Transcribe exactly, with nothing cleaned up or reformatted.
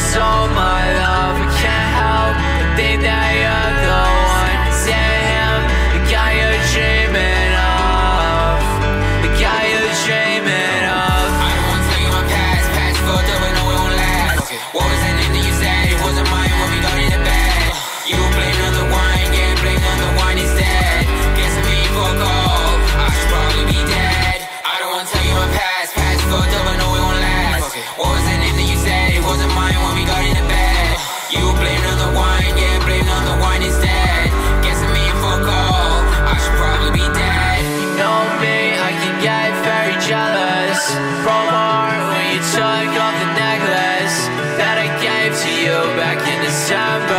stole my love. I can't help but think that you're the one. Is it him, the guy you're dreaming of? The guy you're dreaming of. I don't wanna tell you my past, past fucked up, but no, it won't last. Okay. What was that name that you said? It wasn't mine when we got in the bed. You blame on the wine, yeah, blame on the wine instead. Guess I'm being fuck all, I should probably be dead. I don't wanna tell you my past, past fucked up, but no, it won't last. Okay. What was that name that you said? It wasn't mine when we got in the bed. You blame on the wine, yeah, blame on the wine instead. Guess I'm being fuck all, I should probably be dead. You know me, I can get very jealous. From my heart when you took off the necklace that I gave to you back in December.